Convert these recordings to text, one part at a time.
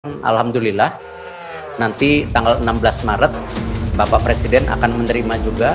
Alhamdulillah, nanti tanggal 16 Maret Bapak Presiden akan menerima juga.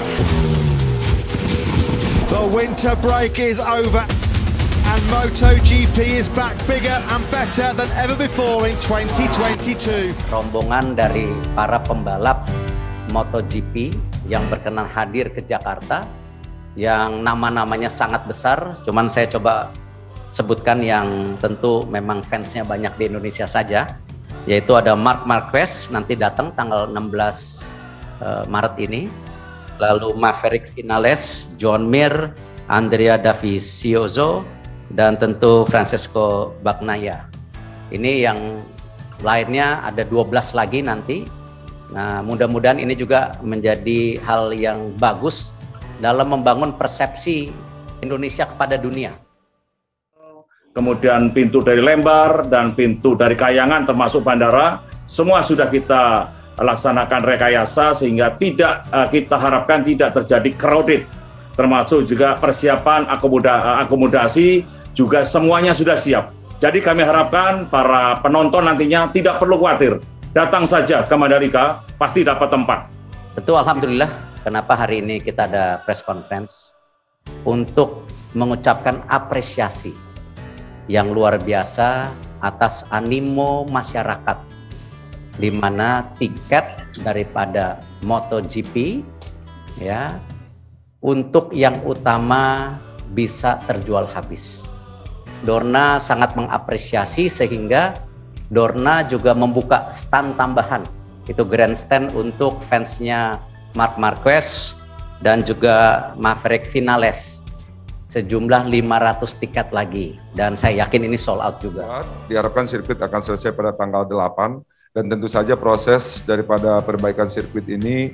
The winter break is over and MotoGP is back bigger and better than ever before in 2022. Rombongan dari para pembalap MotoGP yang berkenan hadir ke Jakarta, yang nama-namanya sangat besar, cuman saya coba sebutkan yang tentu memang fansnya banyak di Indonesia saja, yaitu ada Marc Marquez nanti datang tanggal 16 Maret ini, lalu Maverick Vinales, John Mir, Andrea Dovizioso, dan tentu Francesco Bagnaia. Ini yang lainnya ada 12 lagi nanti. Nah, mudah-mudahan ini juga menjadi hal yang bagus dalam membangun persepsi Indonesia kepada dunia. Kemudian pintu dari Lembar dan pintu dari Kayangan termasuk bandara, semua sudah kita laksanakan rekayasa sehingga kita harapkan tidak terjadi crowded, termasuk juga persiapan akomodasi juga semuanya sudah siap. Jadi kami harapkan para penonton nantinya tidak perlu khawatir, datang saja ke Mandalika pasti dapat tempat. Tentu alhamdulillah, kenapa hari ini kita ada press conference untuk mengucapkan apresiasi yang luar biasa atas animo masyarakat, di mana tiket daripada MotoGP ya untuk yang utama bisa terjual habis. Dorna sangat mengapresiasi sehingga Dorna juga membuka stand tambahan, itu grandstand untuk fansnya Marc Marquez dan juga Maverick Vinales, sejumlah 500 tiket lagi, dan saya yakin ini sold out juga. Diharapkan sirkuit akan selesai pada tanggal 8, dan tentu saja proses daripada perbaikan sirkuit ini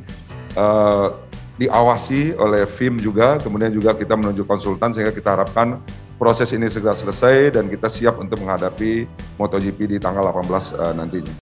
diawasi oleh FIM juga, kemudian juga kita menunjuk konsultan sehingga kita harapkan proses ini segera selesai dan kita siap untuk menghadapi MotoGP di tanggal 18 nantinya.